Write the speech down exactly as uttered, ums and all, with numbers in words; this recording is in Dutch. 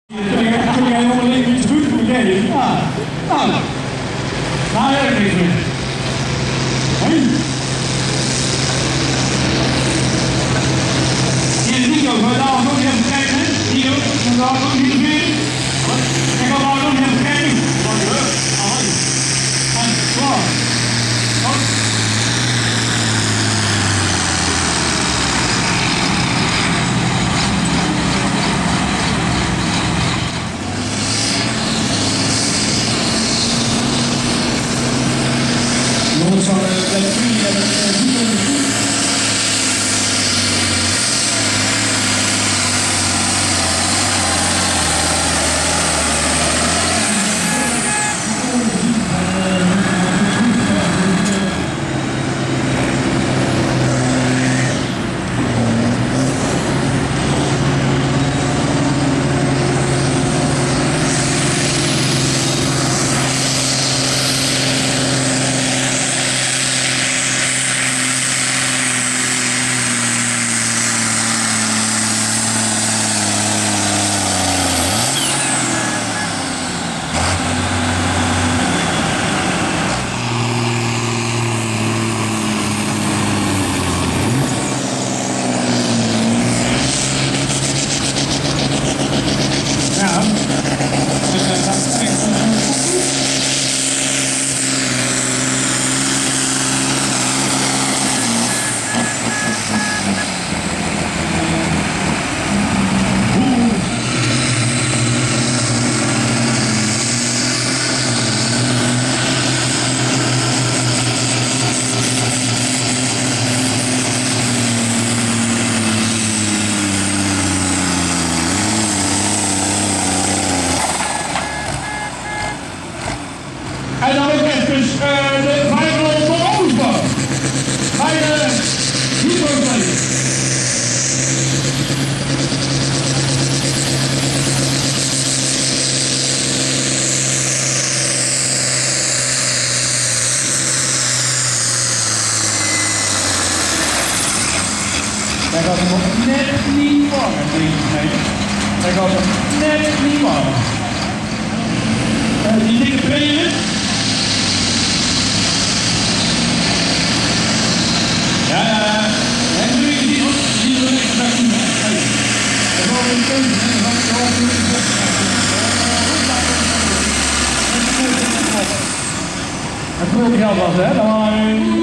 Kun jij helemaal leven iets goed doen? Nee. Ja. Nou. Nou, ja, niks meer. Hoi. Hier is Nico, we gaan daar nog even kijken. Nico, we gaan daar nog niet meer. Ik ga daar nog even kijken. En klaar. Zo, dat jullie hebben het niet onderzocht. En dan ook even uh, de vijfrol van Oostbouw. Bij de hypotheek. Daar gaat het nog net niet warm, nee. Daar gaat het net niet warm. Uh, die dingen breden. Ja, ja, ja. En nu is die ook, die wil ik straks doen. Kijk. Dat is wel een keuze, hè. Dat is wel een keuze. Het voelt geld was, hè. Dan